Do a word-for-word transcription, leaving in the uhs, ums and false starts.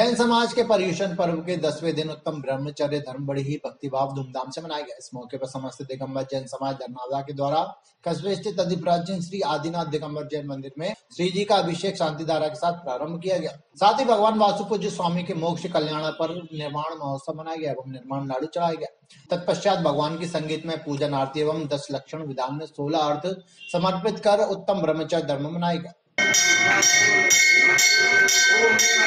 जैन समाज के पर्युषण पर्व के दसवें दिन उत्तम ब्रह्मचर्य धर्म बड़ी ही भक्तिभाव धूमधाम से मनाया गया। इस मौके पर समस्त दिगंबर जैन समाज धर्मावदा के द्वारा कस्बे स्थित अति प्राचीन श्री आदिनाथ दिगंबर जैन मंदिर में श्री जी का अभिषेक शांति धारा के साथ प्रारंभ किया गया। साथ ही भगवान वासुपूज्य स्वामी के मोक्ष कल्याण पर निर्माण महोत्सव मनाया गया एवं निर्माण लाडू चढ़ाया गया। तत्पश्चात भगवान की संगीत में पूजन आरती एवं दस लक्षण विधान में सोलह अर्थ समर्पित कर उत्तम ब्रह्मचर्य धर्म मनाया गया।